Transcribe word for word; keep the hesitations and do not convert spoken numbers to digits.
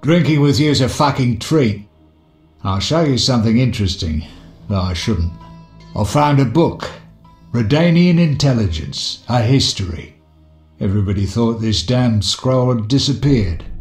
Drinking with you's a fucking treat. I'll show you something interesting, though I shouldn't. I found a book, Redanian Intelligence, a History. Everybody thought this damn scroll had disappeared.